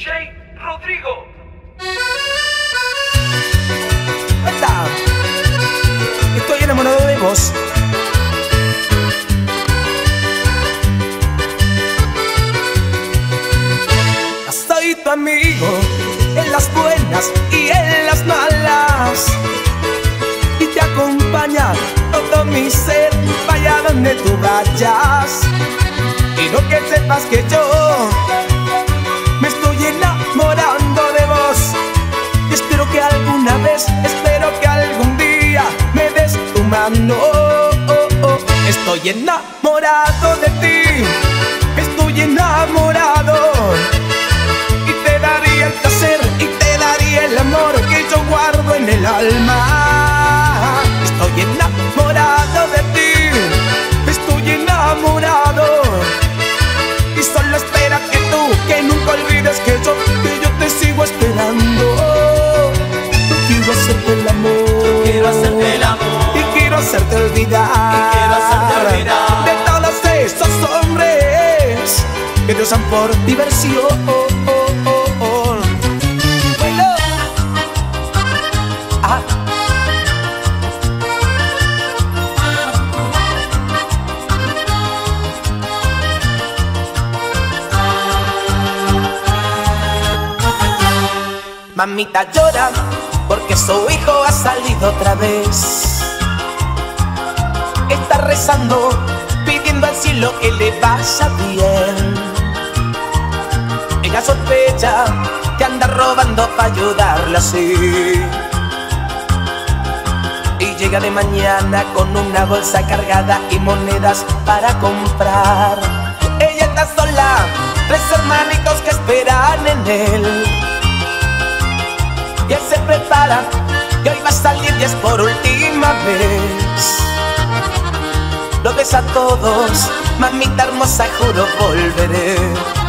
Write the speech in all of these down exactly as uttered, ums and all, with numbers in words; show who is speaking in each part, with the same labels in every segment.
Speaker 1: J Rodrigo.
Speaker 2: ¡Anda! Estoy enamorado de vos. Soy tu amigo en las buenas y en las malas, y te acompaña todo mi ser, vaya donde tú vayas. Quiero que sepas que yo me estoy enamorando de vos, y espero que alguna vez, espero que algún día me des tu mano. Oh, oh, oh. Estoy enamorado de ti, estoy enamorado, y te daría el placer y te daría el amor que yo guardo en el alma. Estoy enamorado de ti, estoy enamorado, y solo espera que tú, que nunca olvides que yo, que yo te sigo esperando. Yo quiero hacerte el amor,
Speaker 3: yo quiero hacerte el amor,
Speaker 2: y quiero hacerte olvidar,
Speaker 3: y quiero hacerte olvidar
Speaker 2: de todos esos hombres que te usan por diversión. Bueno. Ah. Mamita llora porque su hijo ha salido otra vez. Está rezando, pidiendo al cielo que le vaya bien. Ella sospecha que anda robando para ayudarla así, y llega de mañana con una bolsa cargada y monedas para comprar. Ella está sola, tres hermanitos que esperan en él, y él se prepara, que hoy va a salir y es por última vez. Lo besa a todos, mamita hermosa, juro volveré.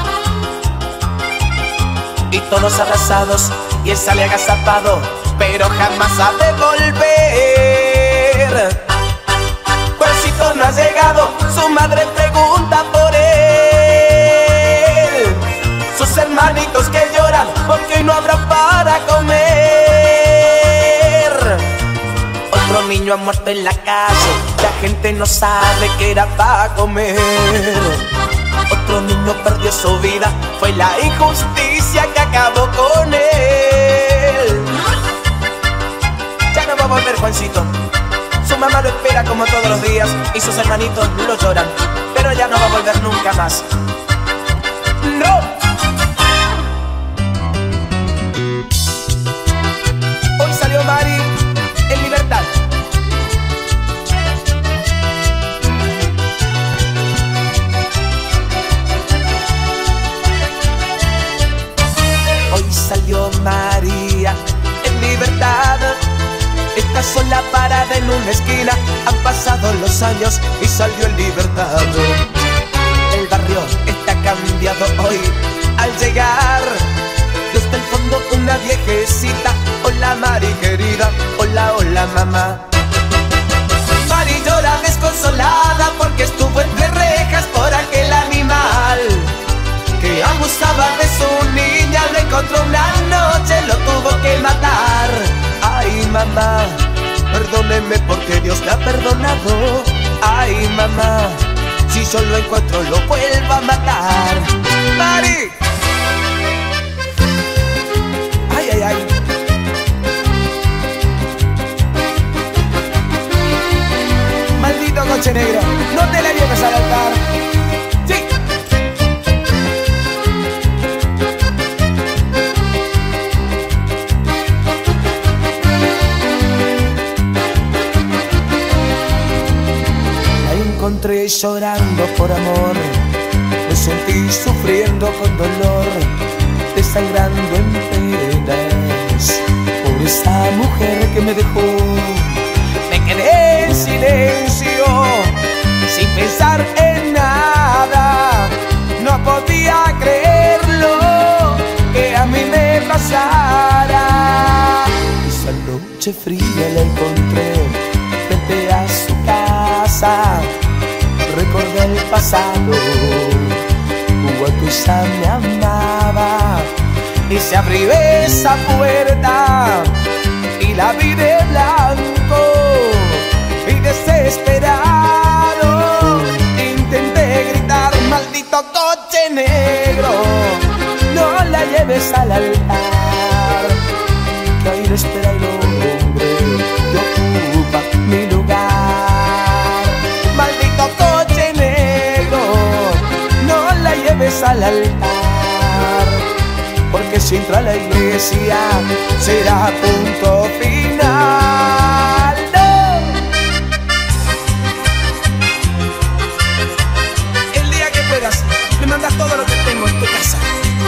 Speaker 2: Y todos abrazados, y él sale agazapado, pero jamás ha de volver. Juancito no ha llegado, su madre pregunta por él. Sus hermanitos que lloran porque hoy no habrá para comer. Otro niño ha muerto en la calle, la gente no sabe que era para comer. Otro niño perdió su vida, fue la injusticia que acabó con él. Ya no va a volver Juancito, su mamá lo espera como todos los días, y sus hermanitos lo lloran, pero ya no va a volver nunca más. ¡No! Hoy salió Mari en libertad. Hoy salió María en libertad. Está sola parada en una esquina, han pasado los años y salió en libertad. El barrio está cambiado hoy al llegar. Desde el fondo una viejecita: hola Mari querida, hola, hola mamá. Mari llora desconsolada porque estuvo entre rejas por aquel animal que abusaba de su niña. Lo encontró una noche, lo tuvo que matar. Ay mamá, perdóneme porque Dios la ha perdonado. Ay mamá, si yo lo encuentro lo vuelvo a matar. Mari. Ay, ay, ay. Maldito coche negro, no te la lleves al altar. Sí. La encontré llorando por amor, me sentí sufriendo con dolor, desangrando en penas por esa mujer que me dejó. Me quedé en silencio, sin pensar en nada. No podía creerlo que a mí me pasara. Esa noche fría la encontré frente a su casa. Recordé el pasado, cuando ella me amaba, y se abrió esa puerta y la vi de blanco y desesperado intenté gritar: maldito coche negro, no la lleves al altar, que ahí le espera el hombre que ocupa mi lugar. Maldito coche negro, no la lleves al altar, porque si entra a la iglesia será punto final. ¡No! El día que puedas, me mandas todo lo que tengo en tu casa.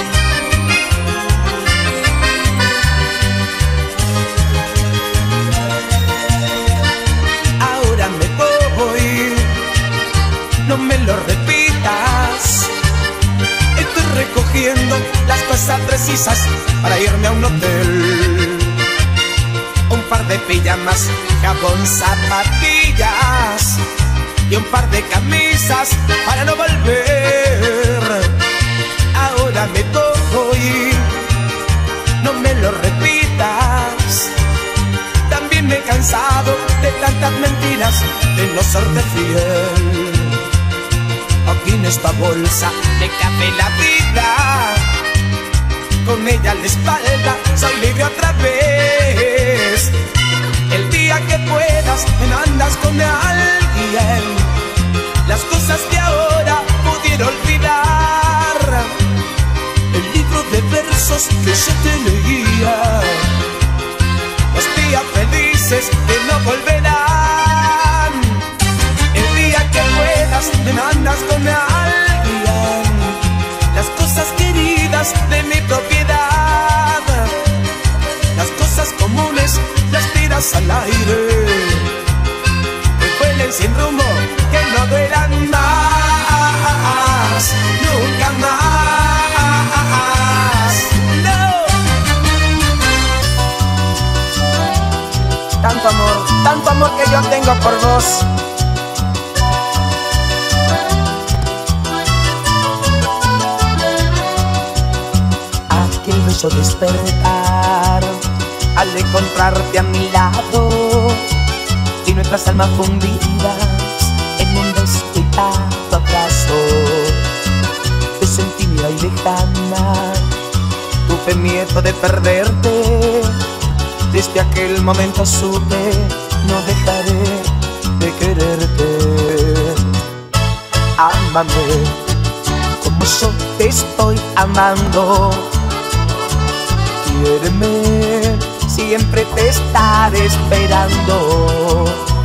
Speaker 2: Ahora me voy, no me lo repitas. Estoy recogiendo las cosas precisas para irme a un hotel. Un par de pijamas, jabón, zapatillas y un par de camisas para no volver. Ahora me voy, no me lo repitas. También me he cansado de tantas mentiras, de no serte fiel. Aquí en esta bolsa me cabe la vida, con ella a la espalda soy libre otra vez. El día que puedas me mandas con alguien las cosas que ahora pudiera olvidar. El libro de versos que yo te leía, los días felices que no volverán. El día que puedas me mandas con alguien las cosas queridas de mi propiedad. Las cosas comunes las tiras al aire, que vuelen sin rumbo, que no duelan más, nunca más. No. Tanto amor, tanto amor que yo tengo por vos. Aquel bello despertar al encontrarte a mi lado y nuestras almas fundidas en un descuidado abrazo. Te sentí mía y lejana, tuve miedo de perderte. Desde aquel momento supe, no dejaré de quererte. Ámame como yo te estoy amando. Quiéreme, siempre te estaré esperando.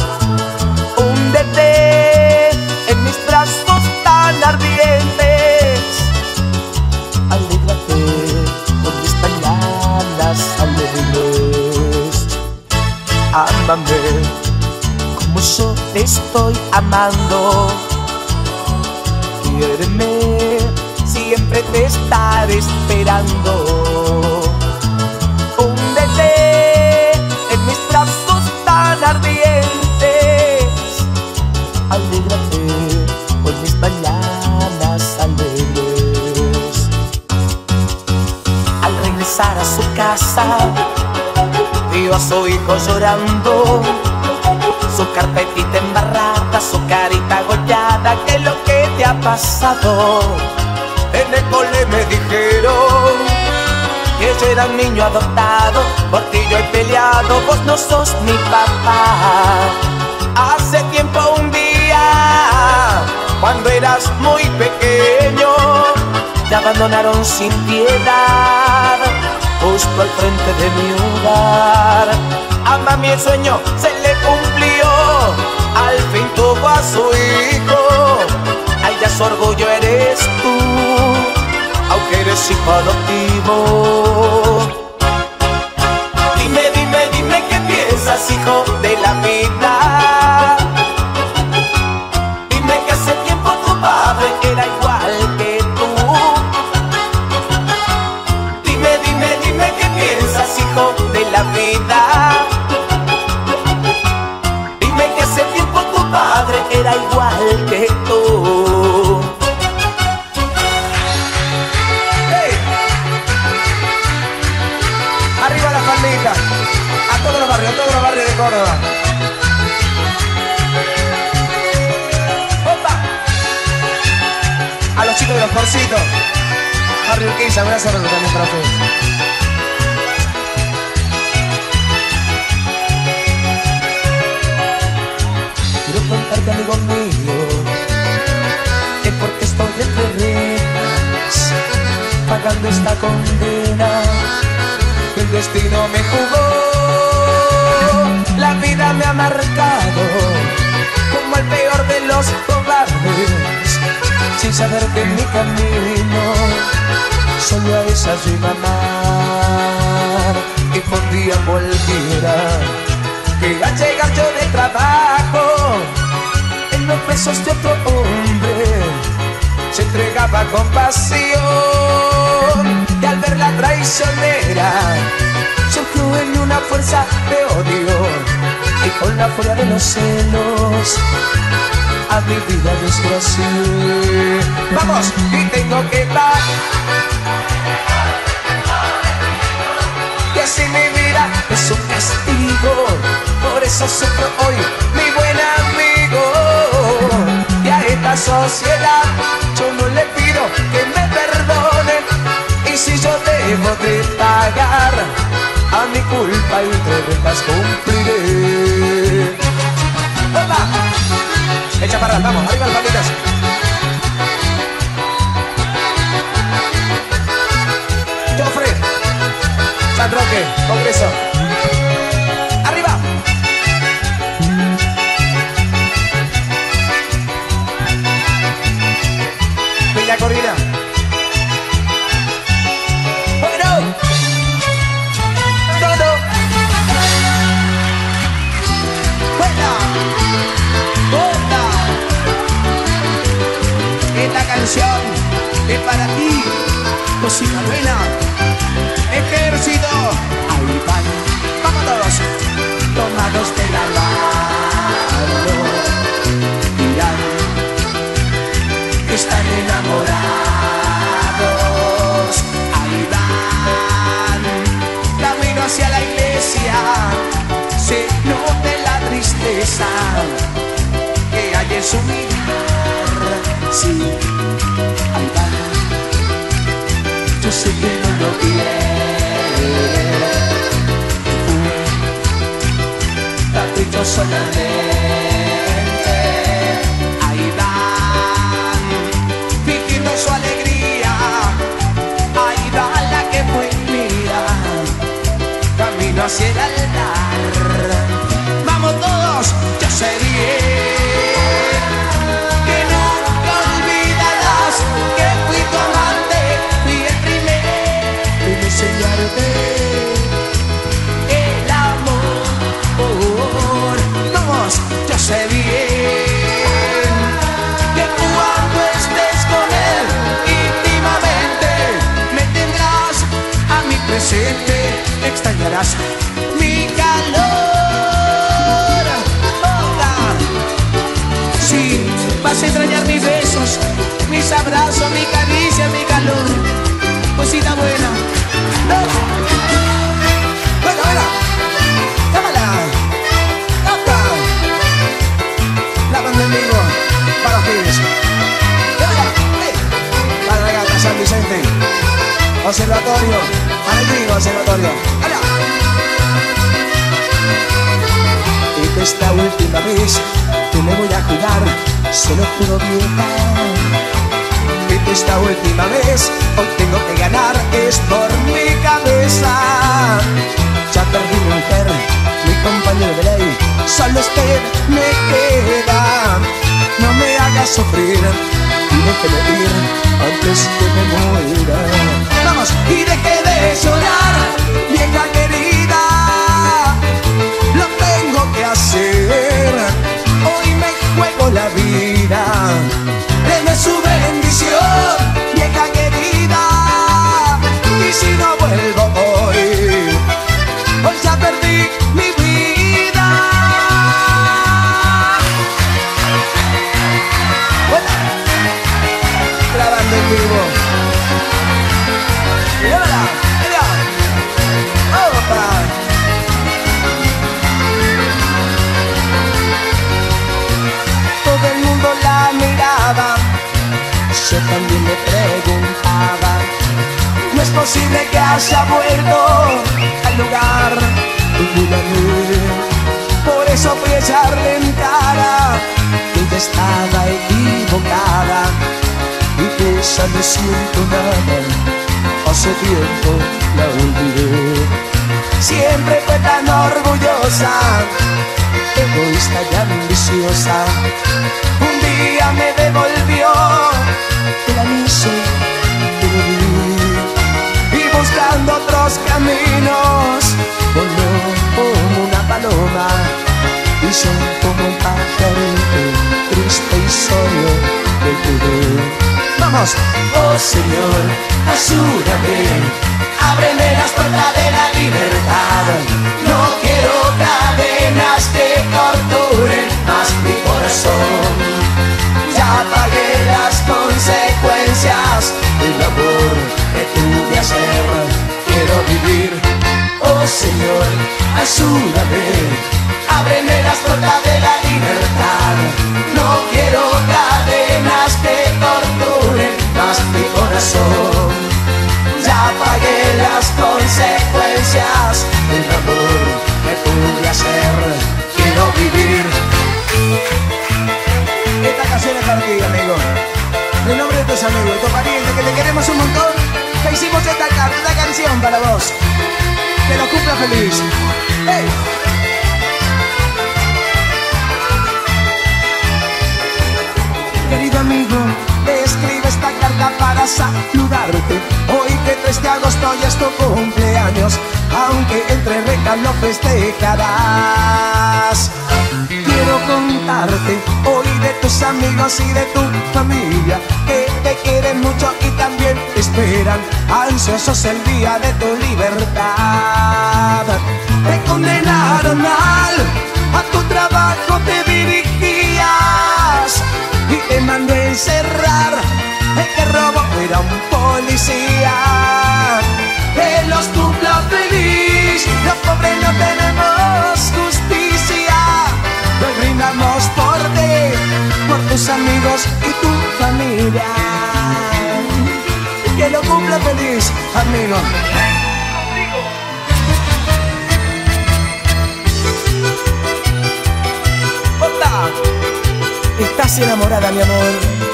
Speaker 2: Húndete en mis brazos tan ardientes. Alégrate con mis mañanas alegres. Ámame como yo te estoy amando. Quiéreme, siempre te estaré esperando. Húndete en mis brazos tan ardientes. Alégrate por mis mañanas alegres. Al regresar a su casa, vio a su hijo llorando, su carpetita embarrada, su carita agollada. ¿Qué es lo que te ha pasado? En el cole me dijeron que yo era un niño adoptado, por ti yo he peleado, vos no sos mi papá. Hace tiempo un día, cuando eras muy pequeño, te abandonaron sin piedad, justo al frente de mi hogar. A mami el sueño se le cumplió, al fin tuvo a su hijo. Ay, ya su orgullo eres tú, aunque eres hijo adoptivo. Dime, dime, dime qué piensas, hijo de la vida. Dime que hace tiempo tu padre era igual que tú. Dime, dime, dime qué piensas, hijo de la vida. Dime que hace tiempo tu padre era igual que tú. Córdoba. ¡Opa! A los chicos de los porcitos. Barrio Urquiza, me voy a hacer también para ustedes. Quiero contarte, amigo mío, que porque estoy entre rejas, pagando esta condena que el destino me jugó. La vida me ha marcado como el peor de los cobardes, sin saber que en mi camino solo a esa yo iba a amar. Y por día cualquiera que al llegar yo de trabajo, en los besos de otro hombre se entregaba con pasión. Y al ver la traicionera surgió en mí una fuerza de odio, y con la furia de los celos a mi vida desgracié. Vamos, y tengo que dar, y así mi vida es un castigo. Por eso sufro hoy, mi buen amigo. Y a esta sociedad yo no le pido que me perdone, y si yo debo de pagar, a mi culpa y entre rejas cumpliré. ¡Opa! Echa para atrás, vamos, arriba las patitas. Joffre, San Roque, Congreso. ¡Arriba! Villa Corina. ¡Bueno! ¡Todo! ¡Buena! ¡Buena! Esta canción es para ti, cosita buena. Ejército, ahí van, vamos todos, tomados de la mano, dirán que están enamorados. Ahí van, camino hacia la iglesia, se nota la tristeza que hay en su mirar. Sí, ahí van, yo sé que no lo quiere. Capricho solamente, ahí van, fingiendo su alegría. Ahí va la que fue mía, camino hacia el altar. Vamos todos, yo sé bien que nunca olvidarás que fui tu amante, fui el primero en enseñarte el amor. Vamos, yo sé bien que cuando estés con él íntimamente me tendrás a mi presente, extrañarás mi calor. Sí, vas a extrañar mis besos, mis abrazos, mi caricia, mi calor. Cosita buena. No. Bueno, bueno. Llámala. Toca. La banda en vivo para los pibes. Llámala. Hey. Para la gata San Vicente. Observatorio. Para el vivo observatorio. ¡Hala! Y esta última vez que me voy a cuidar, se lo juro, vieja. Y esta última vez hoy tengo que ganar, es por mi cabeza. Ya perdí mi mujer, mi compañero de ley, solo usted me queda. No me haga sufrir y déjeme ir antes que me muera. Vamos, y deje de llorar, vieja querida. Lo tengo que hacer, hoy me juego la vida. Deme su bendición, vieja querida. Y si no vuelvo hoy, hoy ya perdí mi vida. Bueno, grabando en vivo. posible que haya vuelto al lugar donde la vi. Por eso fui a echarle en cara que ella estaba equivocada y que ya no siento nada, hace tiempo la olvidé. Siempre fue tan orgullosa, egoísta y ambiciosa. Un día me devolvió el anillo que le di, y buscando otros caminos voló como una paloma, y yo como un pajarito triste y solo me quedé. Vamos. Oh Señor, ayúdame, ábreme las puertas de la libertad. No quiero cadenas que torturen más mi corazón. Ya pagué las consecuencias del amor que tuve ayer. Quiero vivir. Oh Señor, ayúdame, ábreme las puertas de la libertad. No quiero cadenas que torturen más mi corazón. Ya pagué las consecuencias del amor que pude hacer. Quiero vivir. Esta canción es para ti, amigo. En nombre de tus amigos, tu pariente, que te queremos un montón, te hicimos esta, esta canción para vos. Que lo cumpla feliz. ¡Hey! Querido amigo, te escribo esta carta para saludarte. Hoy que tres de agosto ya es tu cumpleaños, aunque entre rejas lo festejarás. Quiero contarte hoy de tus amigos y de tu familia, que te quieren mucho y también te esperan, ansiosos el día de tu libertad. Te condenaron mal, a tu trabajo te dirigías y te mandó a encerrar. El que robó era un policía. Que los cumpla feliz, los pobres no tenemos justicia. Lo brindamos por ti, por tus amigos y tu familia. Que lo cumpla feliz, amigo. ¡Hola! Estás enamorada, mi amor.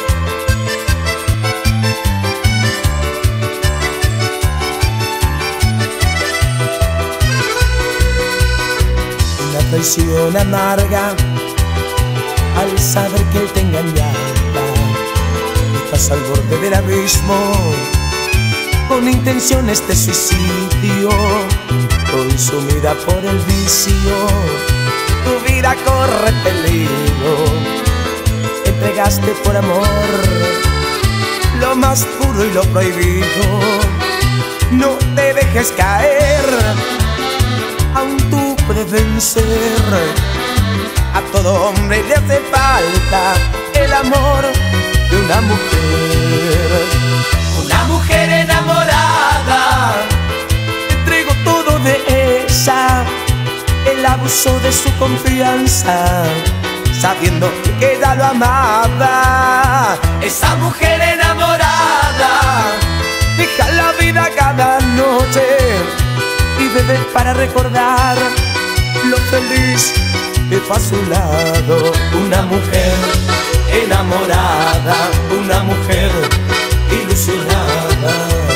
Speaker 2: Una traición amarga al saber que él te engañaba. Estás al borde del abismo con intenciones de suicidio, consumida por el vicio. Tu vida corre peligro. Entregaste por amor lo más puro y lo prohibido. No te dejes caer, aún tú puedes vencer. A todo hombre le hace falta el amor de una mujer. Una mujer enamorada, entrego todo de ella, el abuso de su confianza, sabiendo que ella lo amaba. Esa mujer enamorada deja la vida cada noche y bebe para recordar lo feliz que fue a su lado. Una mujer enamorada, una mujer ilusionada.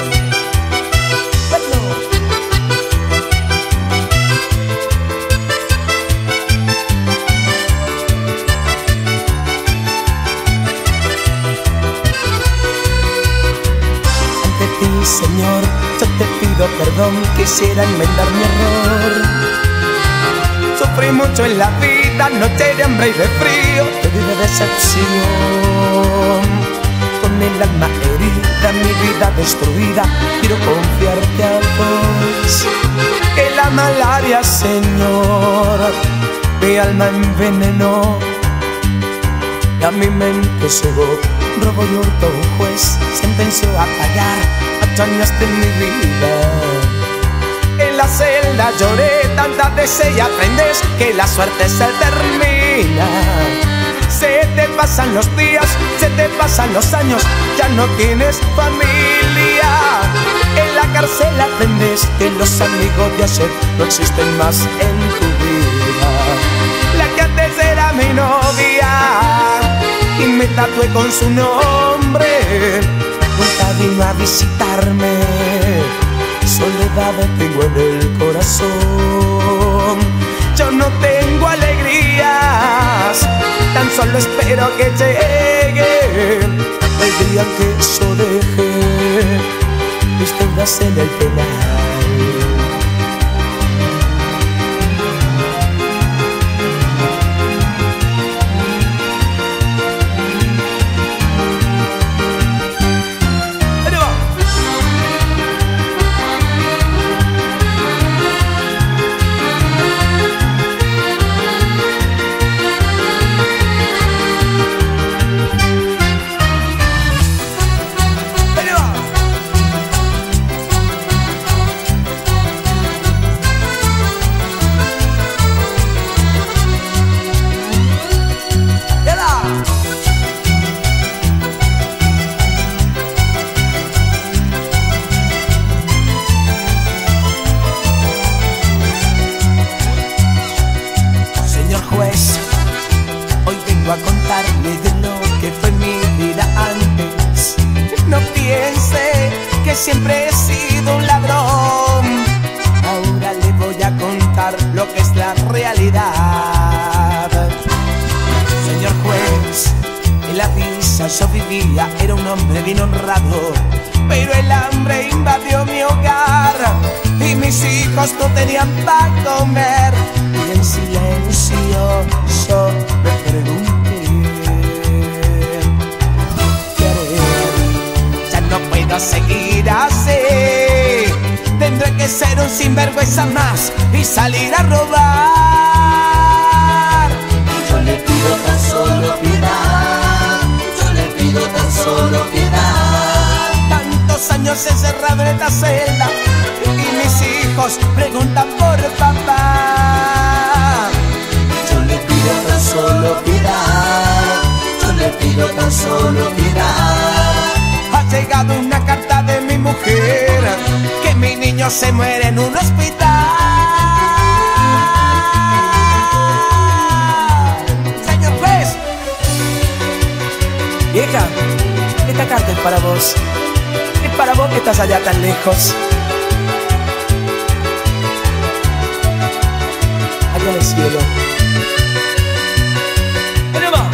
Speaker 2: Señor, yo te pido perdón, quisiera enmendar mi error. Sufrí mucho en la vida, noche de hambre y de frío, te di de decepción. Con el alma herida, mi vida destruida, quiero confiarte a vos. Que la malaria, Señor, mi alma envenenó y a mi mente cegó. Robo y hurto, un juez sentenció a pagar ocho años de mi vida. En la celda lloré tantas veces y aprendes que la suerte se termina. Se te pasan los días, se te pasan los años, ya no tienes familia. En la cárcel que los amigos de ayer no existen más en tu vida. La que antes era mi novia y me tatué con su nombre, nunca vino a visitarme. Soledad tengo en el corazón. Yo no tengo alegrías, tan solo espero que llegue el día que yo deje mis deudas en el penal. Hoy vengo a contarle de lo que fue mi vida antes. No piense que siempre he sido un ladrón. Ahora le voy a contar lo que es la realidad. Señor juez, en la villa yo vivía, era un hombre bien honrado, pero el hambre invadió mi hogar y mis hijos no tenían para comer. Y en silencio yo me pregunté, ¿qué haré? Ya no puedo seguir así. Tendré que ser un sinvergüenza más y salir a robar.
Speaker 3: Yo le pido tan solo piedad, yo le pido tan solo piedad.
Speaker 2: Tantos años encerrado en esta celda y mis hijos preguntan por papá.
Speaker 3: Yo le pido tan solo piedad, yo le pido tan solo piedad.
Speaker 2: Ha llegado una carta de mi mujer, que mi niño se muere en un hospital. Señor juez. Vieja, esta carta es para vos. Es para vos que estás allá tan lejos. Allá en el cielo. ¡Pero va!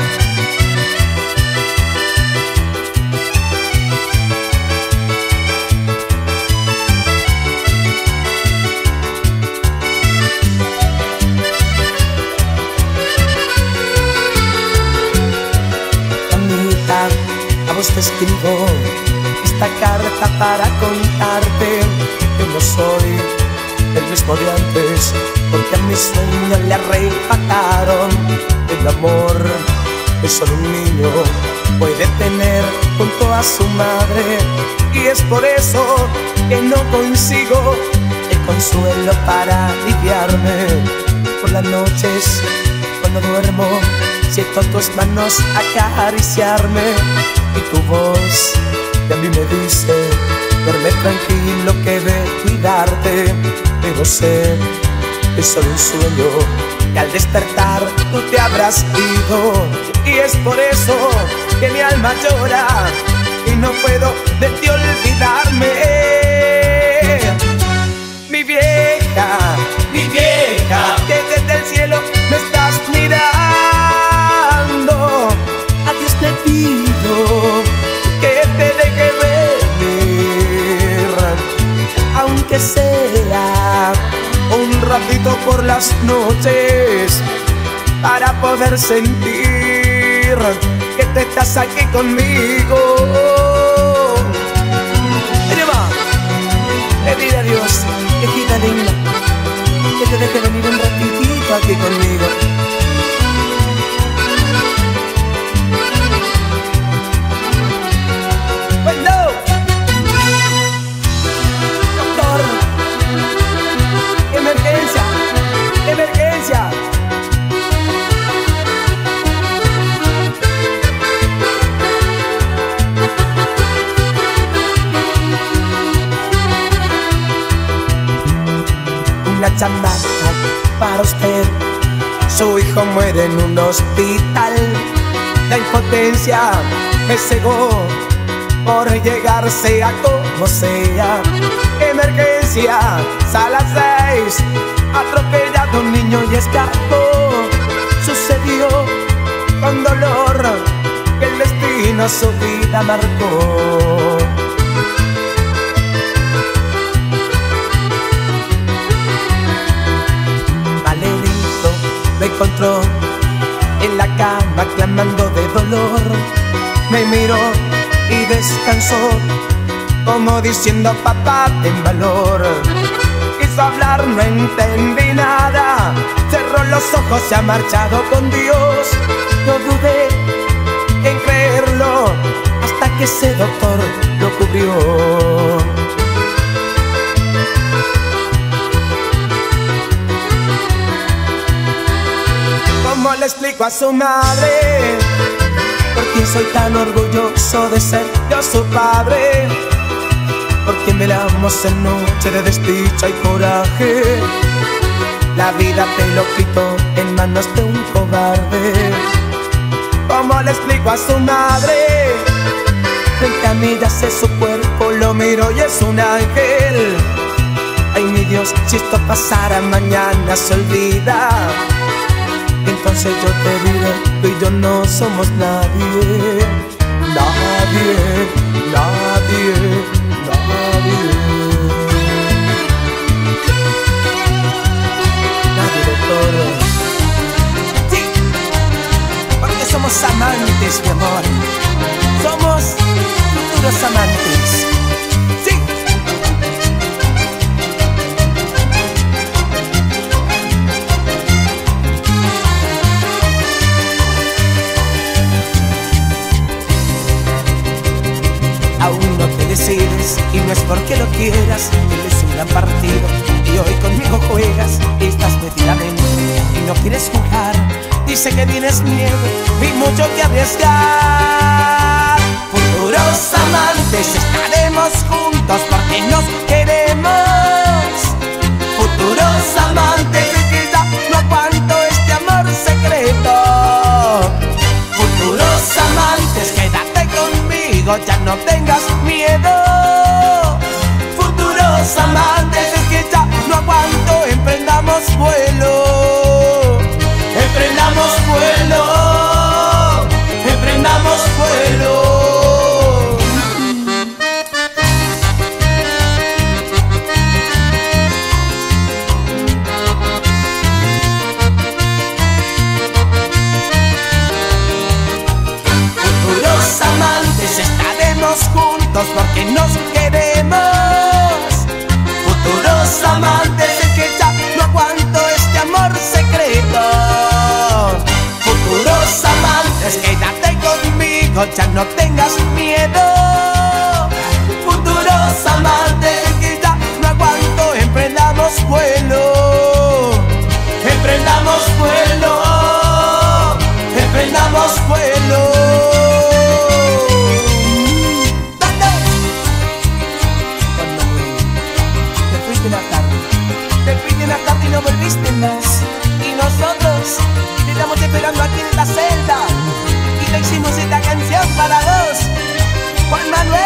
Speaker 2: Amita, a vos te escribo esta carta para contarte que no soy el mismo de antes, porque a mis sueños le arrebataron el amor que solo un niño puede tener junto a su madre. Y es por eso que no consigo el consuelo para aliviarme. Por las noches cuando duermo siento tus manos acariciarme y tu voz que a mí me dice: duerme tranquilo que he de cuidarte. Pero sé que es solo un sueño, que al despertar tú te habrás ido. Y es por eso que mi alma llora y no puedo de ti olvidarme. Mi vieja,
Speaker 3: Mi vieja,
Speaker 2: que desde el cielo me estás mirando, a Dios te pido que te deje venir, aunque sea un ratito por las noches, para poder sentir que te estás aquí conmigo. Ella va, pedir a Dios, viejita linda, que te deje venir un ratitito aquí conmigo. Bueno, doctor, emergencia, emergencia. llamada para usted. Su hijo muere en un hospital. La impotencia me cegó por llegar sea como sea. Emergencia, sala seis, atropellado un niño y escapó. Sucedió con dolor que el destino su vida marcó. Malherido me encontró en la cama clamando de dolor. Me miró y descansó como diciendo: papá, ten valor. Quiso hablar, no entendí nada. Cerró los ojos, se ha marchado con Dios. No dudé en creerlo hasta que ese doctor lo cubrió. ¿Cómo le explico a su madre por qué soy tan orgulloso de ser yo su padre? Porque me la amo en noche de desdicha y coraje. La vida te lo quito en manos de un cobarde. ¿Cómo le explico a su madre? Frente a mí yace su cuerpo, lo miro y es un ángel. Ay mi Dios, si esto pasara mañana se olvida. Entonces yo te diré, tú y yo no somos nadie. Nadie, nadie, nadie. Nadie, doctor. Sí, porque somos amantes, mi amor. Somos futuros amantes. Sí. Aún no te decides y no es porque lo quieras. Él es un gran partido y hoy conmigo juegas. Estás metidamente y no quieres jugar. Dice que tienes miedo y mucho que arriesgar. Futuros amantes, estaremos juntos porque nos queremos. Futuros amantes, que ya no aguanto este amor secreto. Futuros amantes, quédate conmigo, ya no tengas miedo. Futuros amantes, es que ya no aguanto, emprendamos vuelo. Emprendamos vuelo, emprendamos vuelo. Futuros amantes, estaremos juntos porque nos queremos. Futuros amantes, es que ya no aguanto este amor secreto. Futuros amantes, quédate conmigo, ya no tengas miedo. Futuros amantes, que ya no aguanto, emprendamos vuelo. Emprendamos vuelo, emprendamos vuelo. Y no volviste más. Y nosotros te estamos esperando aquí en la celda. Y le hicimos esta canción para vos, Juan Manuel.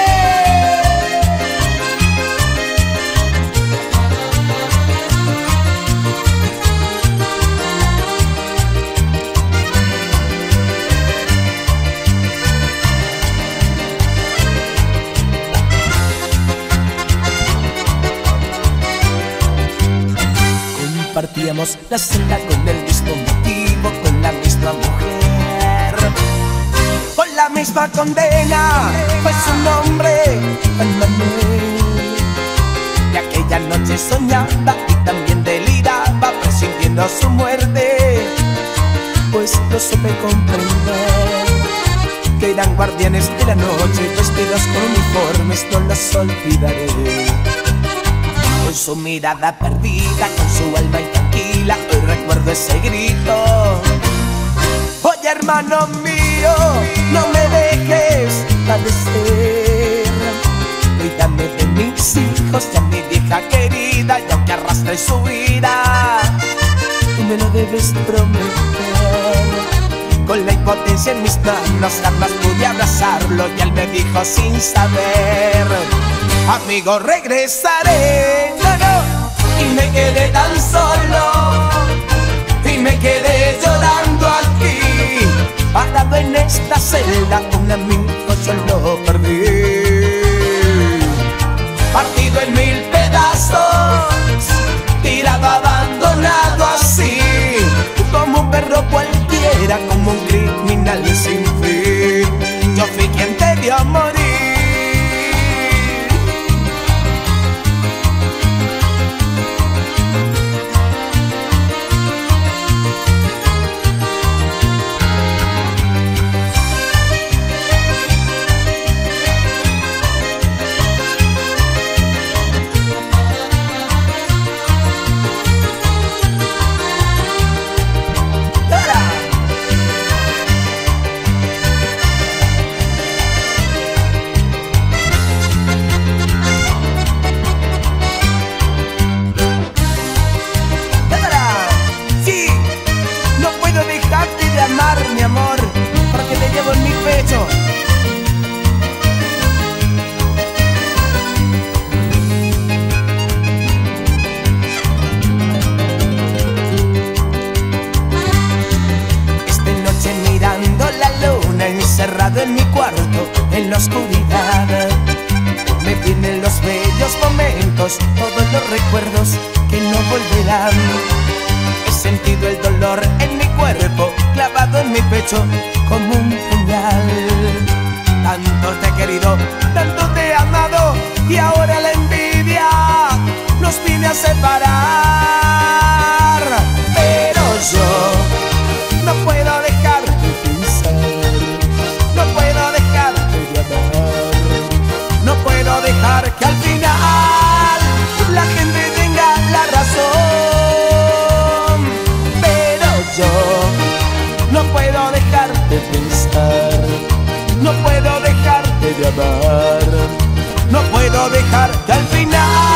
Speaker 2: Compartíamos la celda con el mismo motivo, con la misma mujer, con la misma condena, fue su nombre, Juan Manuel. Y aquella noche soñaba y también deliraba, presintiendo su muerte, pues lo supe comprender, que eran guardianes de la noche, vestidos con uniformes, no los olvidaré. Con su mirada perdida, con su alma intranquila, hoy recuerdo ese grito. Oye, hermano mío, no me dejes padecer. Cuídame de mis hijos, de mi vieja querida, y aunque arrastre soy su vida y me lo debes prometer. Con la impotencia en mis manos jamás pude abrazarlo y él me dijo sin saber: amigo, regresaré. No, no. Y me quedé tan solo y me quedé llorando aquí, parado en esta celda, un amigo yo lo perdí. Partido en mil pedazos, tirado, abandonado así, como un perro cualquiera, como un criminal sin fin. Yo fui quien te vio morir. Mi amor, porque te llevo en mi pecho. Esta noche mirando la luna, encerrado en mi cuarto, en la oscuridad, me vienen los bellos momentos, todos los recuerdos que no volverán. He sentido el dolor en mi cuerpo, clavado en mi pecho como un puñal. Tanto te he querido, tanto te he amado, y ahora la envidia nos viene a separar. Pero yo no puedo dejar de pensar, no puedo dejar de amar, no puedo dejar que al final la gente tenga la razón. Yo no puedo dejar de pensar, no puedo dejar de amar, no puedo dejar que al final